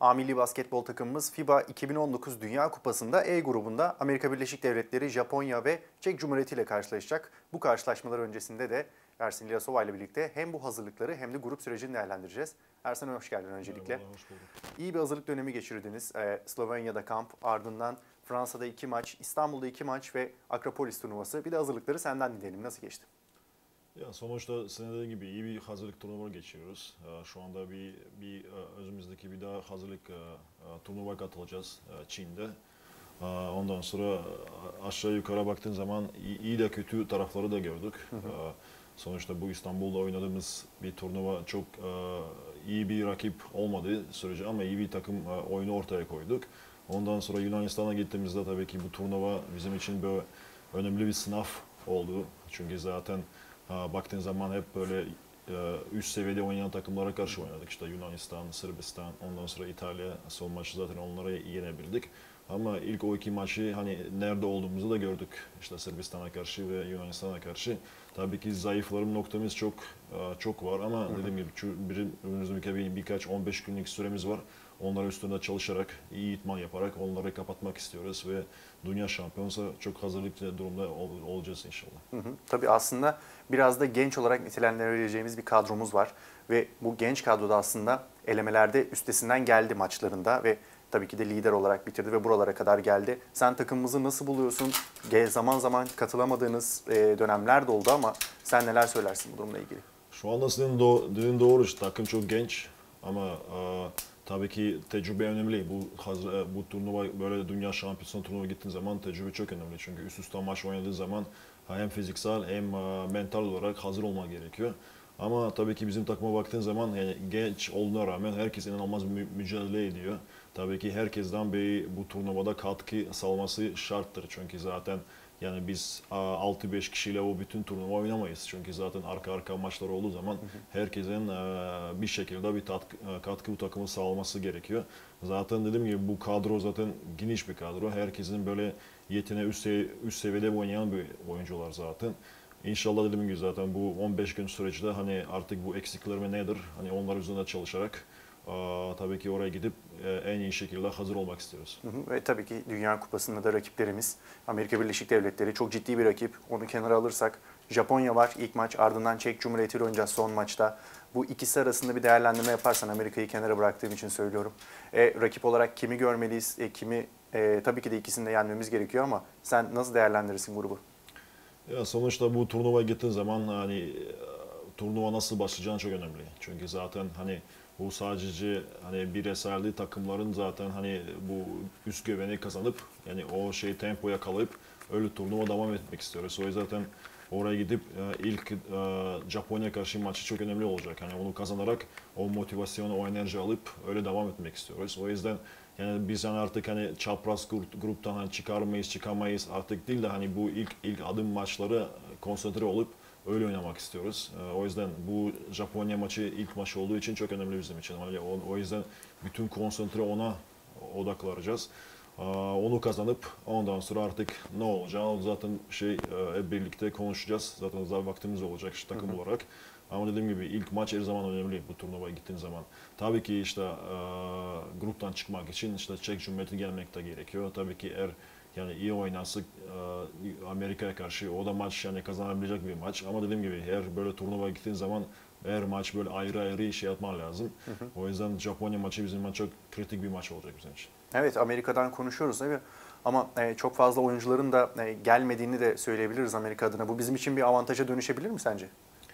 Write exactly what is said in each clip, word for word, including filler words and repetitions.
A milli basketbol takımımız FIBA iki bin on dokuz Dünya Kupası'nda E grubunda Amerika Birleşik Devletleri, Japonya ve Çek Cumhuriyeti ile karşılaşacak. Bu karşılaşmalar öncesinde de Ersin İlyasova ile birlikte hem bu hazırlıkları hem de grup sürecini değerlendireceğiz. Ersin, hoş geldin öncelikle. Merhaba, hoş bulduk. İyi bir hazırlık dönemi geçirdiniz. Ee, Slovenya'da kamp, ardından Fransa'da iki maç, İstanbul'da iki maç ve Akropolis turnuvası. Bir de hazırlıkları senden dinleyelim. Nasıl geçti? Ya sonuçta senin dediğin gibi iyi bir hazırlık turnuva geçiriyoruz. Şu anda bir, bir özümüzdeki bir daha hazırlık turnuva katılacağız Çin'de. Ondan sonra aşağı yukarı baktığın zaman iyi de kötü tarafları da gördük. Hı hı. Sonuçta bu İstanbul'da oynadığımız bir turnuva çok iyi bir rakip olmadığı sürece ama iyi bir takım oyunu ortaya koyduk. Ondan sonra Yunanistan'a gittiğimizde tabii ki bu turnuva bizim için böyle önemli bir sınav oldu. Çünkü zaten baktığın zaman hep böyle üst seviyede oynayan takımlara karşı oynadık. İşte Yunanistan, Sırbistan, ondan sonra İtalya, son maçı zaten onlara yenebildik. Ama ilk o iki maçı hani nerede olduğumuzu da gördük. İşte Sırbistan'a karşı ve Yunanistan'a karşı. Tabii ki zayıflarım noktamız çok çok var ama dediğim gibi önümüzde bir, birkaç on beş günlük süremiz var. Onların üstünde çalışarak, iyi itman yaparak onları kapatmak istiyoruz ve dünya şampiyonası çok hazırlıklı durumda olacağız inşallah. Hı hı. Tabii aslında biraz da genç olarak nitelendirebileceğimiz bir kadromuz var ve bu genç kadroda aslında elemelerde üstesinden geldi maçlarında ve tabii ki de lider olarak bitirdi ve buralara kadar geldi. Sen takımımızı nasıl buluyorsun? Zaman zaman katılamadığınız dönemler de oldu ama sen neler söylersin bu durumla ilgili? Şu anda senin dediğin doğru. Takım çok genç ama a, tabii ki tecrübe önemli. Bu hazır, bu turnuva böyle dünya şampiyonu turnuva gittiğin zaman tecrübe çok önemli. Çünkü üst üste maç oynadığın zaman hem fiziksel hem a, mental olarak hazır olmak gerekiyor. Ama tabii ki bizim takıma baktığın zaman yani genç olduğuna rağmen herkes inanılmaz mü mücadele ediyor. Tabii ki herkesten bir bu turnuvada katkı sağlaması şarttır. Çünkü zaten yani biz altı beş kişiyle o bütün turnuva oynamayız. Çünkü zaten arka arka maçlar olduğu zaman herkesin bir şekilde bir katkı bu takımı sağlaması gerekiyor. Zaten dediğim gibi bu kadro zaten geniş bir kadro. Herkesin böyle yeteneği üst, üst seviyede oynayan bir oyuncular zaten. İnşallah dediğim gibi zaten bu on beş gün süreçte hani artık bu eksiklerime nedir? Hani onlar üzerinde çalışarak Aa, tabii ki oraya gidip e, en iyi şekilde hazır olmak istiyoruz. Hı hı. Ve tabii ki Dünya Kupası'nda da rakiplerimiz Amerika Birleşik Devletleri çok ciddi bir rakip. Onu kenara alırsak Japonya var ilk maç, ardından Çek Cumhuriyeti ile oynayacağız son maçta. Bu ikisi arasında bir değerlendirme yaparsan, Amerika'yı kenara bıraktığım için söylüyorum. E, rakip olarak kimi görmeliyiz, e, kimi e, tabii ki de ikisini de yenmemiz gerekiyor ama sen nasıl değerlendirirsin grubu? Ya sonuçta bu turnuva gittiğin zaman hani turnuva nasıl başlayacağını çok önemli. Çünkü zaten hani bu sadece hani bireyselli takımların zaten hani bu üst güveni kazanıp yani o şey tempoya kalıp öyle turnuva devam etmek istiyoruz. O yüzden zaten oraya gidip ilk Japonya karşı maçı çok önemli olacak. Yani onu kazanarak o motivasyonu, o enerji alıp öyle devam etmek istiyoruz. O yüzden yani biz hani artık hani çapraz gruptan hani çıkar mıyız, çıkamayız artık değil de hani bu ilk ilk adım maçları konsantre olup öyle oynamak istiyoruz. O yüzden bu Japonya maçı ilk maç olduğu için çok önemli bizim için. O yüzden bütün konsantre ona odaklanacağız. Onu kazanıp ondan sonra artık ne olacağı zaten şey hep birlikte konuşacağız. Zaten zaten vaktimiz olacak işte takım hı hı. olarak. Ama dediğim gibi ilk maç her zaman önemli bu turnuvaya gittiğin zaman. Tabii ki işte e, gruptan çıkmak için işte Çek Cumhuriyeti gelmek de gerekiyor. Tabii ki eğer yani iyi oynarsak e, Amerika'ya karşı o da maç yani kazanabilecek bir maç. Ama dediğim gibi eğer böyle turnuvaya gittiğin zaman her maç böyle ayrı ayrı şey yapman lazım. Hı hı. O yüzden Japonya maçı bizim için çok kritik bir maç olacak bizim için. Evet, Amerika'dan konuşuyoruz değil mi? Ama e, çok fazla oyuncuların da e, gelmediğini de söyleyebiliriz Amerika adına. Bu bizim için bir avantaja dönüşebilir mi sence?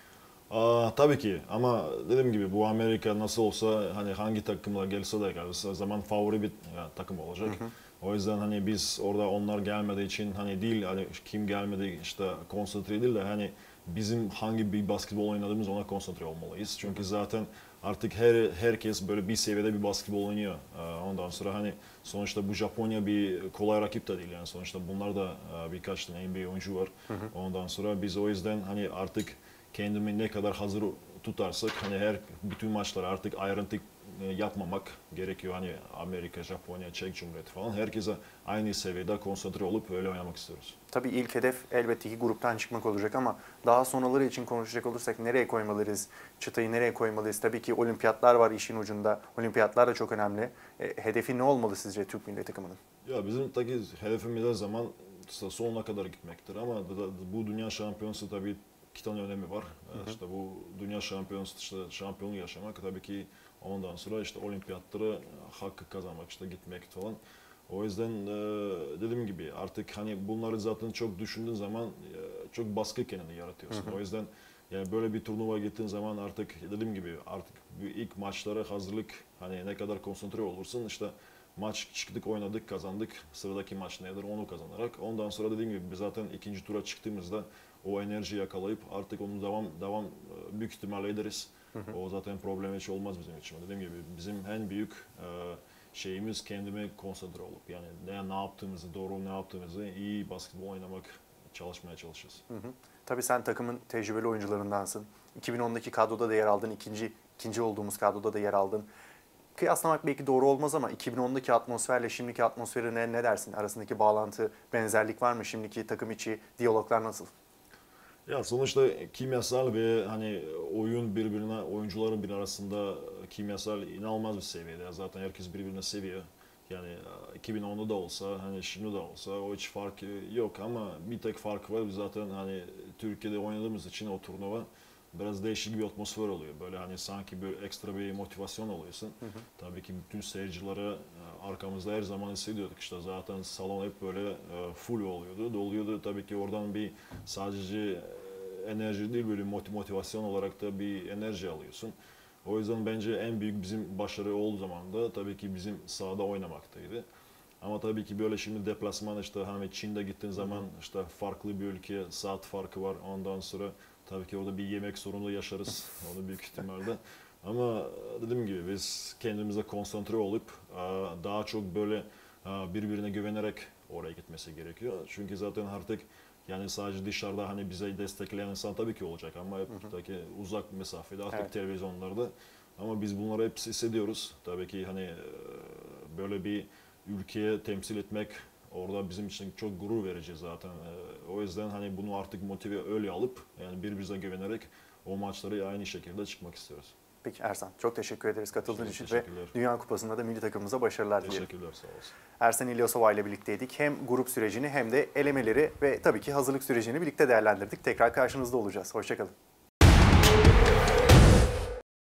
Aa, tabii ki ama dediğim gibi bu Amerika nasıl olsa hani hangi takımla gelse de gelse zaman favori bir yani, takım olacak. Hı hı. O yüzden hani biz orada onlar gelmediği için hani değil hani kim gelmedi işte konsantre değil de hani bizim hangi bir basketbol oynadığımız ona konsantre olmalıyız. Çünkü zaten artık her herkes böyle bir seviyede bir basketbol oynuyor. Ondan sonra hani sonuçta bu Japonya bir kolay rakip de değil yani sonuçta bunlar da birkaç tane N B A oyuncu var. Hı hı. Ondan sonra biz o yüzden hani artık kendimi ne kadar hazır tutarsak hani her bütün maçları artık ayrıntı e, yapmamak gerekiyor. Hani Amerika, Japonya, Çek Cumhuriyeti falan herkese aynı seviyede konsantre olup öyle oynamak istiyoruz. Tabii ilk hedef elbette ki gruptan çıkmak olacak ama daha sonraları için konuşacak olursak nereye koymalıyız? Çıtayı nereye koymalıyız? Tabii ki olimpiyatlar var işin ucunda. Olimpiyatlar da çok önemli. E, hedefi ne olmalı sizce Türk milli takımının? Ya bizim tabii hedefimiz her zaman işte sonuna kadar gitmektir ama bu dünya şampiyonası tabii iki tane önemi var. Hı hı. İşte bu dünya şampiyonası işte şampiyonluğu yaşamak tabii ki ondan sonra işte olimpiyatlara hakkı kazanmak işte gitmek falan. O yüzden dediğim gibi artık hani bunları zaten çok düşündüğün zaman çok baskı kendini yaratıyorsun. Hı hı. O yüzden yani böyle bir turnuva gittiğin zaman artık dediğim gibi artık ilk maçlara hazırlık hani ne kadar konsantre olursun işte maç çıktık oynadık kazandık sıradaki maç nedir onu kazanarak ondan sonra dediğim gibi zaten ikinci tura çıktığımızda o enerjiyi yakalayıp artık onu devam devam büyük ihtimalle ederiz. Hı hı. O zaten problem hiç olmaz bizim için. Dediğim gibi bizim en büyük şeyimiz kendime konsantre olup yani ne, ne yaptığımızı, doğru ne yaptığımızı iyi basketbol oynamak, çalışmaya çalışacağız. Hı hı. Tabii sen takımın tecrübeli oyuncularındansın. iki bin ondaki kadroda da yer aldın, ikinci, ikinci olduğumuz kadroda da yer aldın. Kıyaslamak belki doğru olmaz ama iki bin ondaki atmosferle şimdiki atmosferine ne dersin? Arasındaki bağlantı, benzerlik var mı? Şimdiki takım içi diyaloglar nasıl? Ya sonuçta kimyasal ve hani oyun birbirine, oyuncuların bir arasında kimyasal inanılmaz bir seviyede. Zaten herkes birbirine seviyor. Yani iki bin onda da olsa, hani şimdi de olsa o hiç fark yok ama bir tek fark var. Zaten hani Türkiye'de oynadığımız için o turnuva biraz değişik bir atmosfer oluyor. Böyle hani sanki bir ekstra bir motivasyon oluyorsun. Hı hı. Tabii ki bütün seyircilere arkamızda her zaman hissediyorduk. İşte zaten salon hep böyle full oluyordu, doluyordu. Tabii ki oradan bir sadece enerji değil böyle motivasyon olarak da bir enerji alıyorsun. O yüzden bence en büyük bizim başarı olduğu zaman da tabii ki bizim sahada oynamaktaydı. Ama tabii ki böyle şimdi deplasman işte hani Çin'de gittiğin zaman işte farklı bir ülke, saat farkı var. Ondan sonra tabii ki orada bir yemek sorunu yaşarız onu büyük ihtimalle. Ama dediğim gibi biz kendimize konsantre olup daha çok böyle birbirine güvenerek oraya gitmesi gerekiyor. Çünkü zaten artık yani sadece dışarıda hani bize destekleyen insan tabii ki olacak ama hep hı hı. Ki uzak mesafede artık evet. Televizyonlarda. Ama biz bunları hep hissediyoruz. Tabii ki hani böyle bir ülkeye temsil etmek orada bizim için çok gurur verici zaten. O yüzden hani bunu artık motive öyle alıp yani birbirimize güvenerek o maçlara aynı şekilde çıkmak istiyoruz. Peki Ersan, çok teşekkür ederiz katıldığın için ve Dünya Kupası'nda da milli takımımıza başarılar dilerim. Teşekkürler, sağ olasın. Ersan İlyasova ile birlikteydik. Hem grup sürecini hem de elemeleri ve tabii ki hazırlık sürecini birlikte değerlendirdik. Tekrar karşınızda olacağız. Hoşça kalın.